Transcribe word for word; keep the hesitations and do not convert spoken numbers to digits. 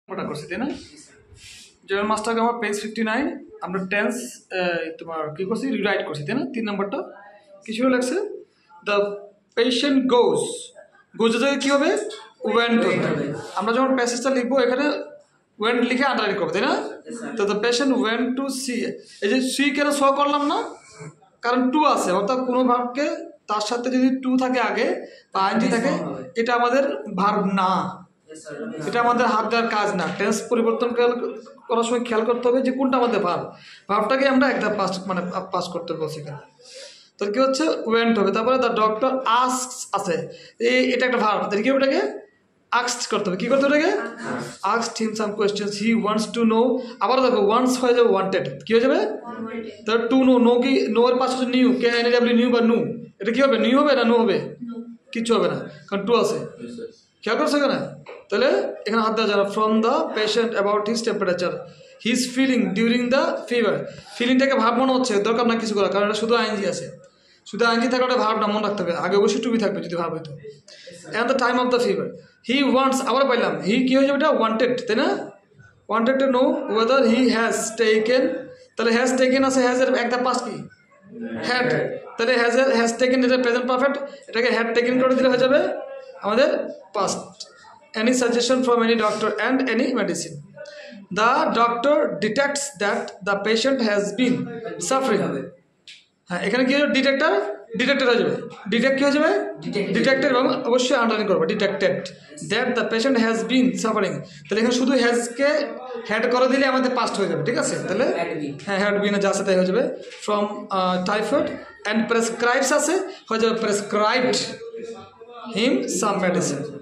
ওটা করছি তাই না জয়েন মাস্টারকে আমার পেজ ফিফটি নাইন আমরা টেন্স তোমার কী করছি রিরাইট করছি তাই না তিন নম্বরটা কিছু লাগছে দ্য পেশেন্ট গোজ গোজের জায়গায় কী হবে ওয়েন্ট হবে আমরা যখন প্যাসেজটা লিখবো এখানে ওয়েন্ট লিখে আন্ডারলাইন করবো তাই না তো the patient went to see এই যে সি কেন শ করলাম না কারণ টু আছে অর্থাৎ কোনো ভার্বকে তার সাথে যদি টু থাকে আগে বা আইনজি থাকে এটা আমাদের ভার্ব না এটা আমাদের হাত দেওয়ার কাজ না টেন্স পরিবর্তন করার সময় খেয়াল করতে হবে যে কোনটা আমাদের ভার্ব ভার্বটাকে আমরা একটা পাস মানে পাস করতে বলছি এখানে তো কি হচ্ছে ওয়েন্ট হবে তারপরে দ্য ডক্টর আস্কস আছে এই এটা একটা ভার্ব তাহলে কি ওটাকে আস্কড করতে হবে কি করতে হবে এটাকে asked him some questions he wants to know আবার দেখো ওয়ান্টস হয়ে যাবে ওয়ান্টেড কি হয়ে যাবে তার টু নো নো কি নো এর পাশে হচ্ছে new K N W new বা নো এটা কি হবে নিউ হবে না নো হবে কিছু হবে না কারণ টু আছে খেয়াল করছো এখানে তাহলে এখানে হাত দেওয়া যাবে from the patient about his temperature his feeling during the fever ফিলিংটাকে ভাব মনে হচ্ছে দরকার না কিছু করা কারণ এটা শুধু আইনজি আছে শুধু আইনজি থাকলে ওটা ভাবটা মনে রাখতে হবে আগে অবশ্যই টুবি থাকবে যদি ভাব হইতো at the time of the fever he wants আবার পাইলাম হি কী হয়ে যাবে এটা ওয়ান্টেড তাই না wanted to know whether he has taken তাহলে হ্যাজ টেকেন আছে হ্যাজ এর একটা পাস কি হ্যাড তাহলে হ্যাজ হ্যাজ টেকেন এটা প্রেজেন্ট পারফেক্ট এটাকে হ্যাড টেকেন করে দিলে হয়ে যাবে আমাদের past any suggestion from any doctor and any medicine the doctor detects that the patient has been suffering হ্যাঁ এখানে কি হবে ডিটেক্টর ডিটেক্টেড হয়ে যাবে ডিটেক্ট কি হয়ে যাবে ডিটেক্টেড এবং অবশ্যই আন্ডারলাইন করবো detected that the patient has been suffering তাহলে এখানে শুধু হ্যাজকে হ্যাড করে দিলে আমাদের পাস্ট হয়ে যাবে ঠিক আছে তাহলে হ্যাঁ হ্যাড বিন যা আছে তাই হয়ে যাবে ফ্রম টাইফয়েড অ্যান্ড প্রেসক্রাইবস আছে হয়ে যাবে প্রেসক্রাইবড হিম সাম মেডিসিন